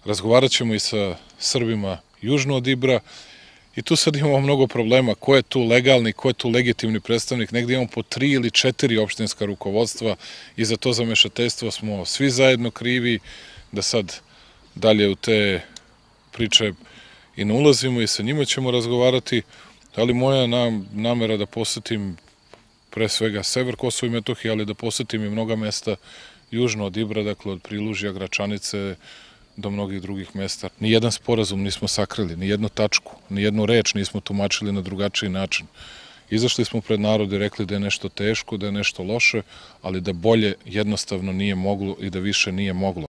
razgovarat ćemo i sa Srbima južno od Ibra i tu sad imamo mnogo problema. Ko je tu legalni, ko je tu legitimni predstavnik? Negde imamo po 3 ili 4 opštinska rukovodstva i za to zamešateljstvo smo svi zajedno krivi, da sad dalje u te priče i ne ulazimo i sa njima ćemo razgovarati, ali moja namera da posetim pre svega sever Kosova i Metohije, ali da posetim i mnoga mesta južno od Ibra, dakle od Prilužja, Gračanice do mnogih drugih mesta. Nijedan sporazum nismo sakrili, nijednu tačku, nijednu reč nismo tumačili na drugačiji način. Izašli smo pred narod i rekli da je nešto teško, da je nešto loše, ali da bolje jednostavno nije moglo i da više nije moglo.